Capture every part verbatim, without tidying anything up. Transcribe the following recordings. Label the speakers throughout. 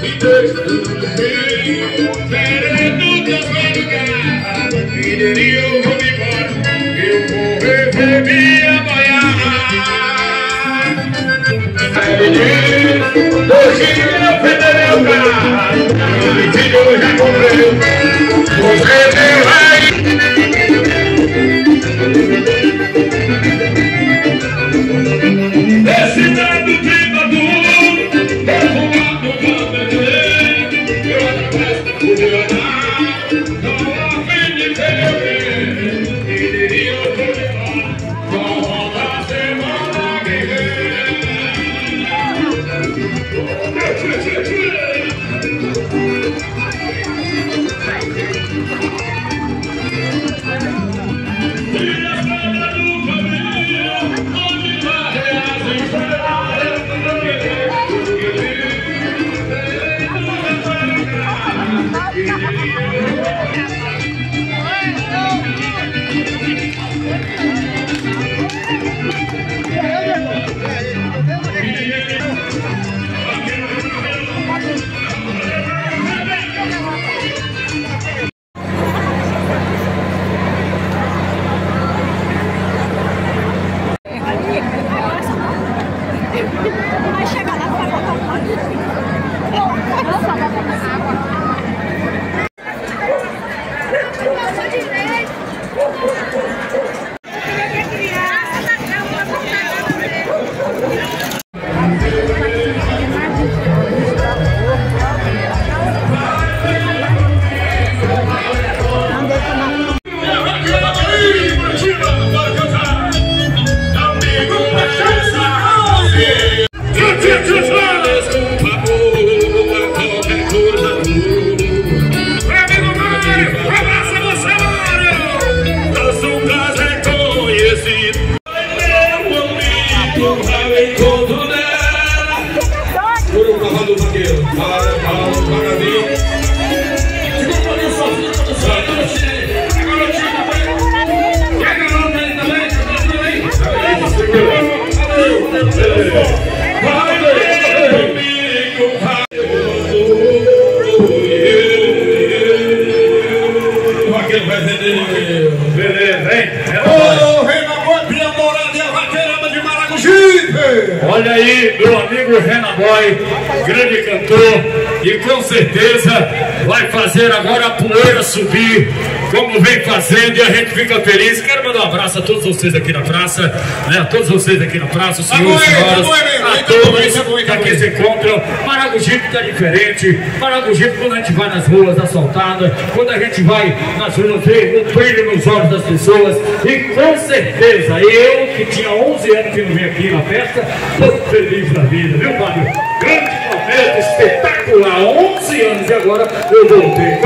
Speaker 1: Olha aí, meu amigo Renan Boy, grande cantor, e com certeza vai fazer agora a poeira subir, como vem fazendo, e a gente fica feliz. Quero mandar um abraço a todos vocês aqui na praça, né? A todos vocês aqui na praça, os senhores, senhoras, a todos que aqui se encontram. Maragogipe está diferente. Maragogipe, quando a gente vai nas ruas assaltadas, quando a gente vai nas ruas ver o brilho nos olhos das pessoas, e com certeza, eu que tinha onze anos que não vim aqui na festa, estou feliz da vida, viu, Fábio? Grande momento, espetacular, onze anos e agora eu voltei.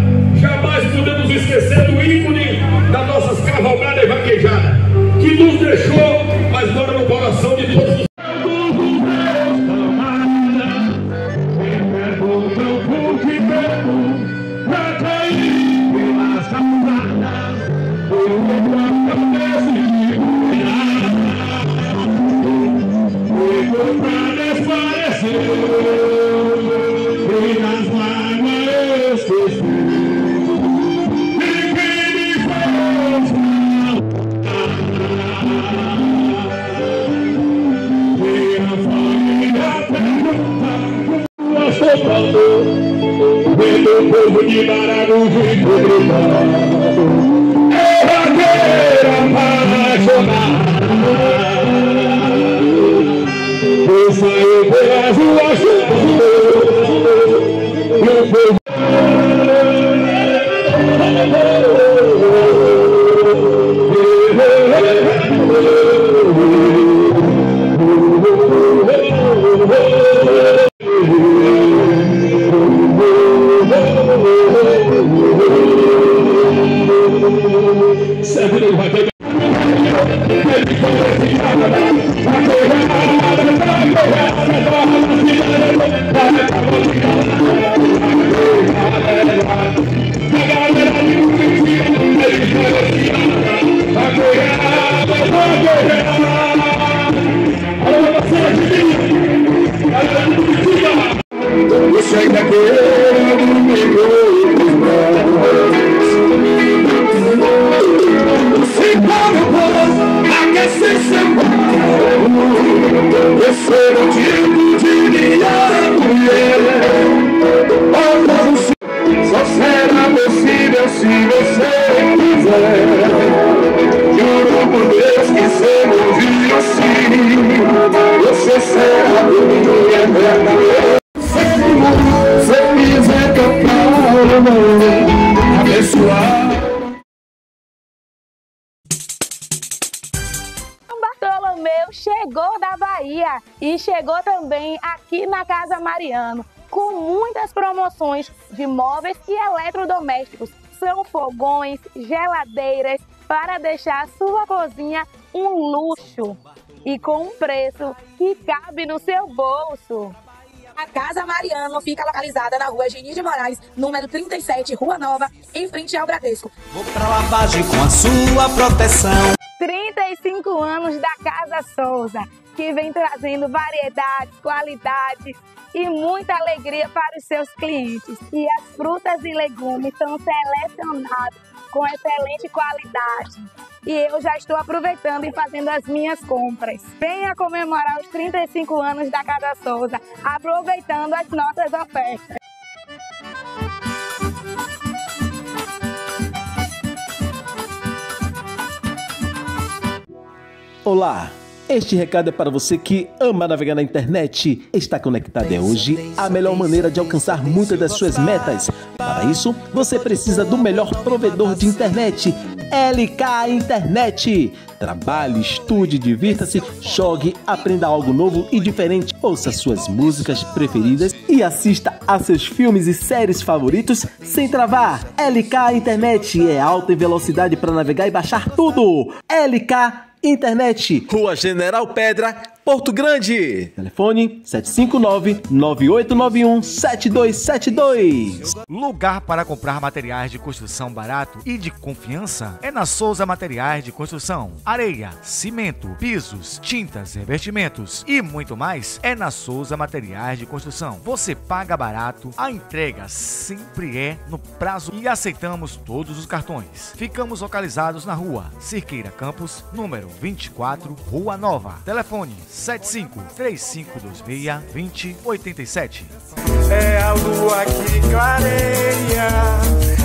Speaker 1: Jamais podemos esquecer do ícone das nossas cavalgadas e vaquejadas, que nos deixou, mas mora no coração de todos os... Vendo o povo de Maragogipe gritando, é vaqueira apaixonada, eu saio pelas ruas e o povo... Sempre
Speaker 2: Só será possível se você quiser. Juro por Deus que sem ouvir assim, você será minha eterna. Feliz é tocar, abençoar.
Speaker 3: Bartolomeu chegou da Bahia e chegou também aqui na Casa Mariano, com muitas promoções de móveis e eletrodomésticos. São fogões, geladeiras, para deixar a sua cozinha um luxo e com um preço que cabe no seu bolso.
Speaker 4: A Casa Mariano fica localizada na rua Geni de Moraes, número trinta e sete, Rua Nova, em frente ao Bradesco.
Speaker 5: Vou pra lavagem com a sua proteção.
Speaker 3: trinta e cinco anos da Casa Souza, que vem trazendo variedades, qualidades e muita alegria para os seus clientes. E as frutas e legumes são selecionados com excelente qualidade. E eu já estou aproveitando e fazendo as minhas compras. Venha comemorar os trinta e cinco anos da Casa Souza, aproveitando as nossas ofertas.
Speaker 6: Olá! Este recado é para você que ama navegar na internet. Estar conectado é hoje a melhor maneira de alcançar muitas das suas metas. Para isso, você precisa do melhor provedor de internet, L K Internet. Trabalhe, estude, divirta-se, jogue, aprenda algo novo e diferente. Ouça suas músicas preferidas e assista a seus filmes e séries favoritos sem travar. L K Internet é alta em velocidade para navegar e baixar tudo. L K Internet, Rua General Pedra, Porto Grande. Telefone sete cinco nove, nove oito nove um, sete dois sete dois.
Speaker 7: Lugar para comprar materiais de construção barato e de confiança é na Souza Materiais de Construção. Areia, cimento, pisos, tintas, revestimentos e muito mais é na Souza Materiais de Construção. Você paga barato, a entrega sempre é no prazo e aceitamos todos os cartões. Ficamos localizados na rua Cirqueira Campos, número vinte e quatro, Rua Nova. Telefone sete cinco três cinco dois seis, dois zero oito sete.
Speaker 2: É a lua que clareia